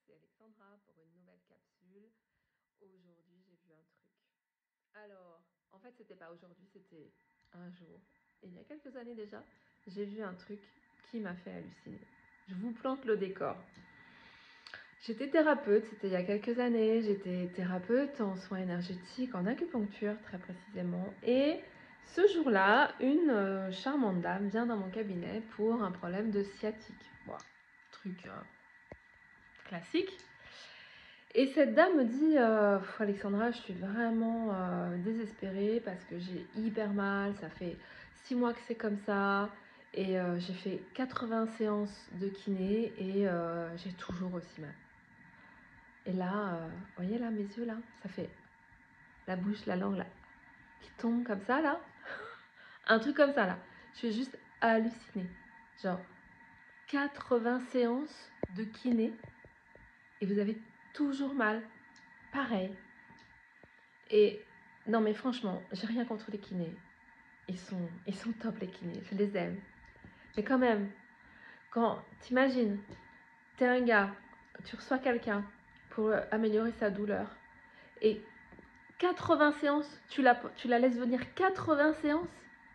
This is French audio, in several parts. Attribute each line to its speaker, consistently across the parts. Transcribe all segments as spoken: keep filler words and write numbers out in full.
Speaker 1: c'est Alexandra pour une nouvelle capsule. Aujourd'hui, j'ai vu un truc. Alors, en fait, c'était pas aujourd'hui, c'était un jour. Et il y a quelques années déjà, j'ai vu un truc qui m'a fait halluciner. Je vous plante le décor. J'étais thérapeute, c'était il y a quelques années. J'étais thérapeute en soins énergétiques, en acupuncture très précisément. Et ce jour-là, une euh, charmante dame vient dans mon cabinet pour un problème de sciatique. Bon, truc euh, classique. Et cette dame me dit euh, Alexandra, je suis vraiment euh, désespérée parce que j'ai hyper mal. Ça fait six mois que c'est comme ça. Et euh, j'ai fait quatre-vingts séances de kiné et euh, j'ai toujours aussi mal. Et là, euh, vous voyez là, mes yeux là, ça fait la bouche, la langue là, qui tombe comme ça là. Un truc comme ça là. Je suis juste hallucinée. Genre, quatre-vingts séances de kiné et vous avez toujours mal. Pareil. Et non, mais franchement, j'ai rien contre les kinés. Ils sont, ils sont top les kinés, je les aime. Mais quand même, quand t'imagines, t'es un gars, tu reçois quelqu'un pour améliorer sa douleur et quatre-vingts séances, tu la, tu la laisses venir quatre-vingts séances.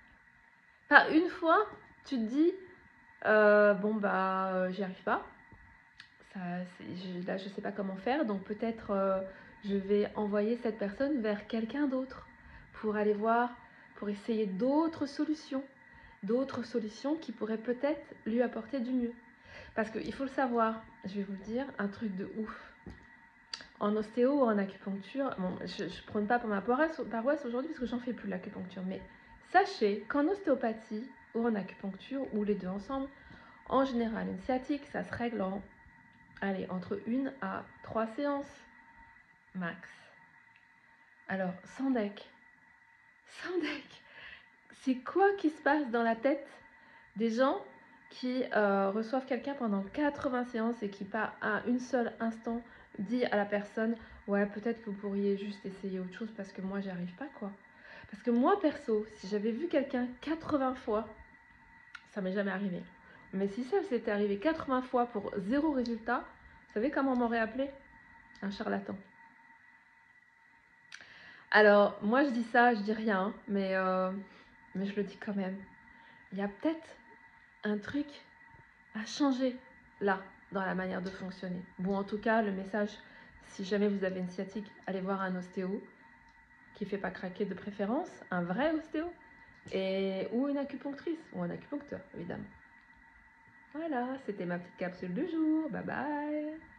Speaker 1: Pas une fois, tu te dis, euh, bon bah, euh, j'y arrive pas. Ça, je, là, je sais pas comment faire, donc peut-être euh, je vais envoyer cette personne vers quelqu'un d'autre pour aller voir, pour essayer d'autres solutions, d'autres solutions qui pourraient peut-être lui apporter du mieux. Parce qu'il faut le savoir, je vais vous le dire, un truc de ouf. En ostéo ou en acupuncture, bon, je ne prône pas pour ma paroisse, paroisse aujourd'hui parce que j'en fais plus l'acupuncture, mais sachez qu'en ostéopathie ou en acupuncture, ou les deux ensemble, en général, une sciatique, ça se règle en, allez, entre une à trois séances max. Alors, sans deck, sans deck, c'est quoi qui se passe dans la tête des gens qui euh, reçoivent quelqu'un pendant quatre-vingts séances et qui, pas à une seule instant, dit à la personne ouais, peut-être que vous pourriez juste essayer autre chose parce que moi, j'y arrive pas, quoi. Parce que moi, perso, si j'avais vu quelqu'un quatre-vingts fois, ça m'est jamais arrivé. Mais si ça s'était arrivé quatre-vingts fois pour zéro résultat, vous savez comment on m'aurait appelé? Un charlatan. Alors, moi, je dis ça, je dis rien, mais, euh, mais je le dis quand même. Il y a peut-être un truc à changer là, dans la manière de fonctionner. Bon, en tout cas, le message, si jamais vous avez une sciatique, allez voir un ostéo qui ne fait pas craquer de préférence, un vrai ostéo, et, ou une acupunctrice, ou un acupuncteur, évidemment. Voilà, c'était ma petite capsule du jour. Bye bye!